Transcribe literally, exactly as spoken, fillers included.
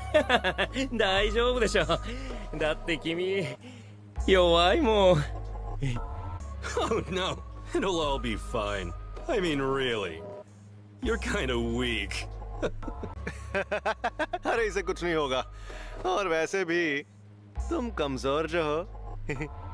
大丈夫でしょ。だって君弱いもん。 Oh no, it'll all be fine. I mean, really, you're kind of weak. अरे इसे कुछ नहीं होगा और वैसे भी तुम कमजोर जो हो